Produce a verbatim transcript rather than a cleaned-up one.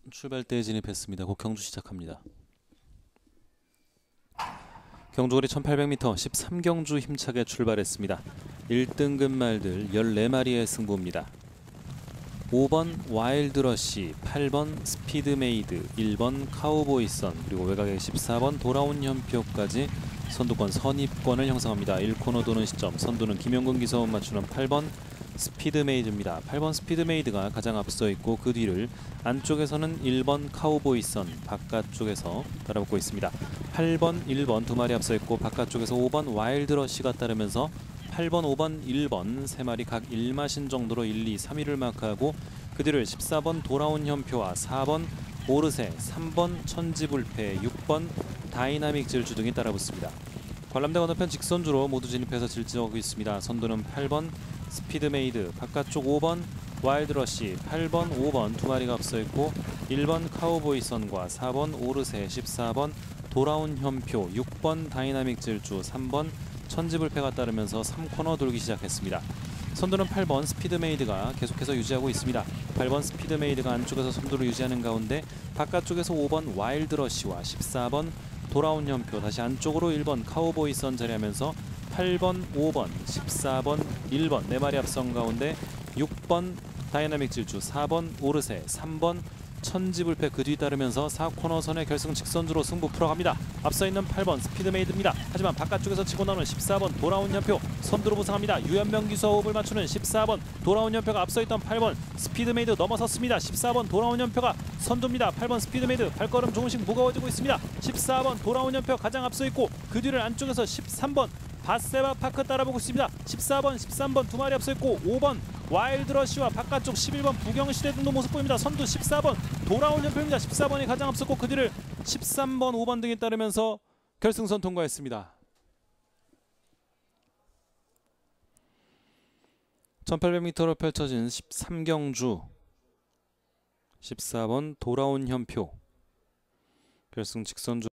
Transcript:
출발대에 진입했습니다. 곧 경주 시작합니다. 경주거리 천팔백 미터 십삼 경주 힘차게 출발했습니다. 일 등급 말들 열네 마리의 승부입니다. 오 번 와일드러시, 팔 번 스피드메이드, 일 번 카우보이선, 그리고 외곽의 십사 번 돌아온 현표까지 선두권 선입권을 형성합니다. 일 코너 도는 시점 선두는 김용근 기사원 맞추는 팔 번 스피드메이드입니다. 팔 번 스피드메이드가 가장 앞서 있고 그 뒤를 안쪽에서는 일 번 카우보이선, 바깥쪽에서 따라붙고 있습니다. 팔 번, 일 번 두 마리 앞서 있고 바깥쪽에서 오 번 와일드러시가 따르면서 팔 번, 오 번, 일 번 세 마리 각 일 마신 정도로 일, 이, 삼 위를 마크하고 그 뒤를 십사 번 돌아온 현표와 사 번 오르세, 삼 번 천지불패, 육 번 다이나믹 질주 등이 따라붙습니다. 관람대 건너편 직선주로 모두 진입해서 질주하고 있습니다. 선두는 팔 번 스피드메이드, 바깥쪽 오 번 와일드러시, 팔 번, 오 번 두 마리가 앞서 있고 일 번 카우보이선과 사 번 오르세, 십사 번 돌아온 현표, 육 번 다이나믹 질주, 삼 번 천지불패가 따르면서 삼 코너 돌기 시작했습니다. 선두는 팔 번 스피드메이드가 계속해서 유지하고 있습니다. 팔 번 스피드메이드가 안쪽에서 선두를 유지하는 가운데 바깥쪽에서 오 번 와일드러시와 십사 번 돌아온 현표, 다시 안쪽으로 일 번 카우보이선 자리하면서 팔 번, 오 번, 십사 번, 일 번 네 마리 앞선 가운데 육 번 다이나믹 질주, 사 번 오르세, 삼 번 천지불패 그 뒤 따르면서 사 코너선의 결승 직선주로 승부 풀어갑니다. 앞서 있는 팔 번 스피드메이드입니다. 하지만 바깥쪽에서 치고 나오는 십사 번 돌아온 현표 선두로 부상합니다. 유현명 기수와 호흡을 맞추는 십사 번 돌아온 현표가 앞서 있던 팔 번 스피드메이드 넘어섰습니다. 십사 번 돌아온 현표가 선두입니다. 팔 번 스피드메이드 발걸음 조금씩 무거워지고 있습니다. 십사 번 돌아온 현표 가장 앞서 있고 그 뒤를 안쪽에서 십삼 번 바세바 파크 따라보고 있습니다. 십사 번, 십삼 번 두 마리 앞서 있고 오 번 와일드러시와 바깥쪽 십일 번 부경시대 등도 모습 보입니다. 선두 십사 번 돌아온 현표입니다. 십사 번이 가장 앞섰고 그 뒤를 십삼 번, 오 번 등이 따르면서 결승선 통과했습니다. 천팔백 미터로 펼쳐진 십삼 경주 십사 번 돌아온 현표 결승 직선주